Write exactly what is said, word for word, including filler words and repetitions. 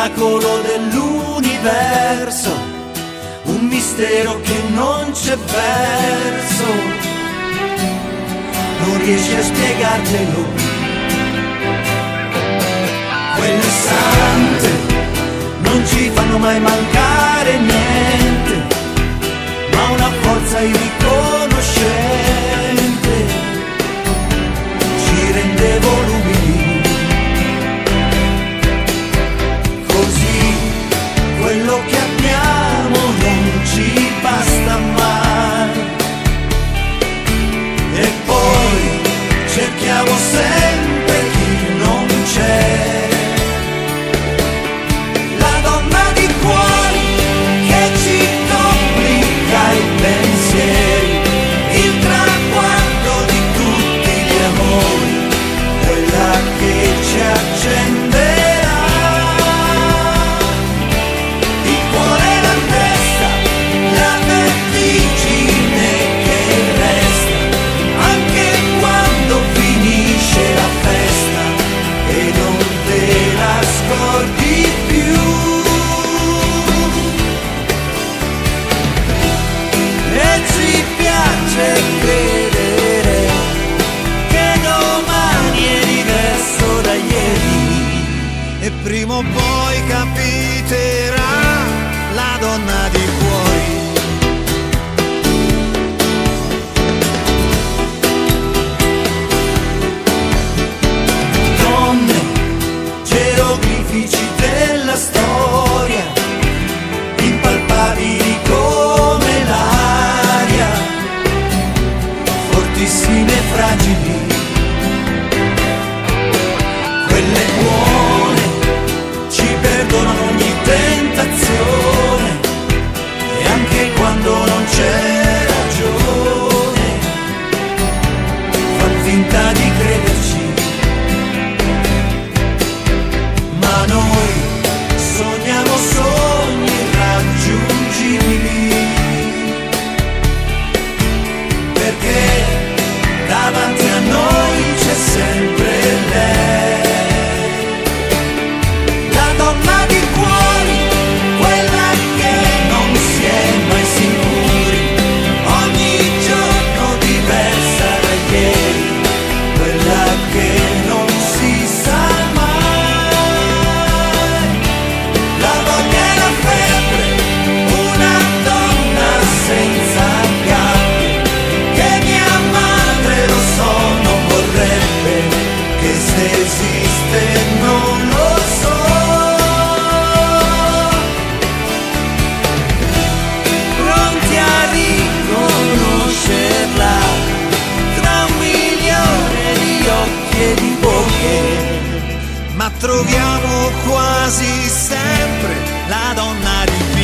miracolo dell'universo, un mistero che non c'è verso, non riesci a spiegartelo. Quelle sante non ci fanno mai mancare niente, ma una forza irriconoscente ci rende volubili. Così quello che abbiamo non ci basta mai, e poi cerchiamo sempre chi non c'è. La donna di cuori che ci complica i pensieri, il traguardo di tutti gli amori, quella che ci accenderà il cuore e la testa, la vertigine che resta anche quando finisce la festa e non te la scordi più. E ci piace credere che domani è diverso da ieri, e prima o poi capiterà la donna di cuori. Donne, geroglifici della storia, impalpabili come l'aria, fortissime e fragili, quelle buone ci perdonano ogni tentazione, e anche quando non c'è ragione fan finta di crederci, ma noi sogniamo sogni irraggiungibili, perché davanti a noi c'è sempre lei, la donna di cuori, quella che non si è mai sicuri, ogni giorno diversa da ieri, quella che non si sa mai, la voglia e la febbre, una donna senza gabbie, che mia madre lo so non vorrebbe, che se esiste non lo so, pronti a riconoscerla tra un milione di occhi e di bocche, ma troviamo quasi sempre la donna di